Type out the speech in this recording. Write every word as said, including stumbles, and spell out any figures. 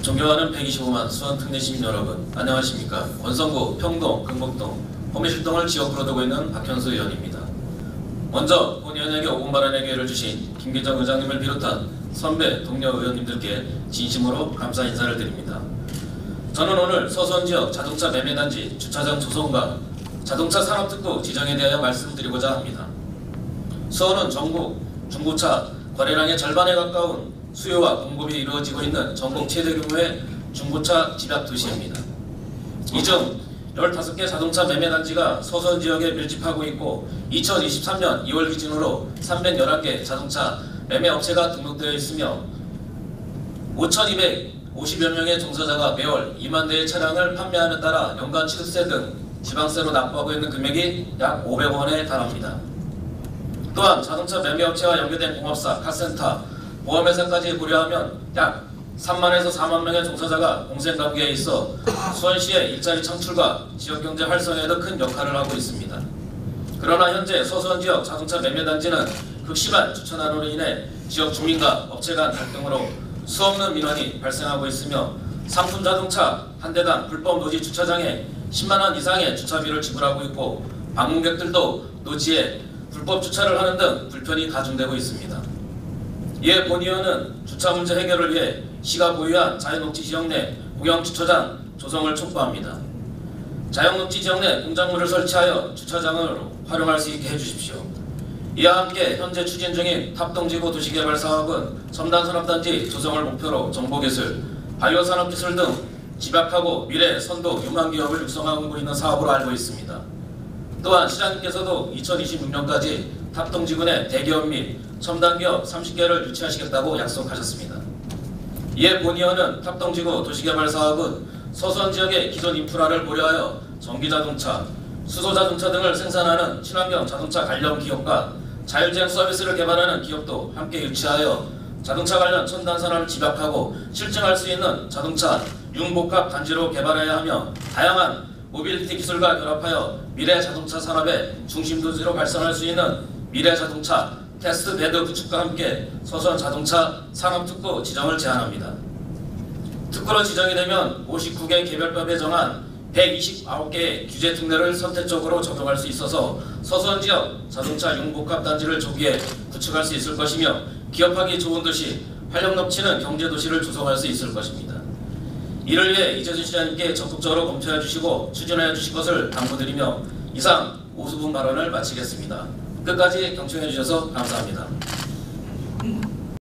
존경하는 백이십오만 수원 특례 시민 여러분, 안녕하십니까. 원성구, 평동, 금곡동, 호미실동을 지역구로 두고 있는 박현수 의원입니다. 먼저 본 의원에게 오 분 발언의 기회를 주신 김기정 의장님을 비롯한 선배, 동료 의원님들께 진심으로 감사 인사를 드립니다. 저는 오늘 서수원 지역 자동차 매매단지 주차장 조성과 자동차 산업특구 지정에 대하여 말씀드리고자 합니다. 수원은 전국 중고차 거래량의 절반에 가까운 수요와 공급이 이루어지고 있는 전국 최대 규모의 중고차 집약 도시입니다. 이 중 열다섯 개 자동차 매매단지가 서수원 지역에 밀집하고 있고 이천이십삼 년 이월 기준으로 삼백십일 개 자동차 매매업체가 등록되어 있으며 오천이백오십여 명의 종사자가 매월 이만 대의 차량을 판매함에 따라 연간 취득세 등 지방세로 납부하고 있는 금액이 약 오백 원에 달합니다. 또한 자동차 매매업체와 연계된 공업사, 카센터, 보험회사까지 고려하면 약 삼만에서 사만 명의 종사자가 공생관계에 있어 수원시의 일자리 창출과 지역경제 활성화에도 큰 역할을 하고 있습니다. 그러나 현재 서수원 지역 자동차 매매단지는 극심한 주차난으로 인해 지역 주민과 업체 간 갈등으로 수없는 민원이 발생하고 있으며 상품 자동차 한 대당 불법 노지 주차장에 십만 원 이상의 주차비를 지불하고 있고 방문객들도 노지에 불법 주차를 하는 등 불편이 가중되고 있습니다. 이에 본 의원은 주차 문제 해결을 위해 시가 보유한 자연녹지 지역 내 공영 주차장 조성을 촉구합니다. 자연녹지 지역 내 공작물을 설치하여 주차장으로 활용할 수 있게 해주십시오. 이와 함께 현재 추진 중인 탑동지구 도시개발사업은 첨단산업단지 조성을 목표로 정보기술, 바이오산업기술 등 집약하고 미래 선도 유망 기업을 육성하고 있는 사업으로 알고 있습니다. 또한 시장님께서도 이천이십육 년까지 탑동지구 내 대기업 및 첨단기업 삼십 개를 유치하시겠다고 약속하셨습니다. 이에 본 의원은 탑동지구 도시개발사업은 서수원 지역의 기존 인프라를 고려하여 전기자동차, 수소자동차 등을 생산하는 친환경 자동차 관련 기업과 자율주행 서비스를 개발하는 기업도 함께 유치하여 자동차 관련 첨단산업을 집약하고 실증할 수 있는 자동차 융복합 단지로 개발해야 하며 다양한 모빌리티 기술과 결합하여 미래 자동차 산업의 중심도시로 발전할 수 있는 미래 자동차 테스트 베드 구축과 함께 서수원 자동차 산업특구 지정을 제안합니다. 특구로 지정이 되면 오십구 개 개별법에 정한 백이십구 개의 규제 특례를 선택적으로 적용할 수 있어서 서수원 지역 자동차 융복합 단지를 조기에 구축할 수 있을 것이며 기업하기 좋은 도시, 활력 넘치는 경제도시를 조성할 수 있을 것입니다. 이를 위해 이재준 시장님께 적극적으로 검토해 주시고 추진해 주실 것을 당부드리며 이상 오수 분 발언을 마치겠습니다. 끝까지 경청해 주셔서 감사합니다.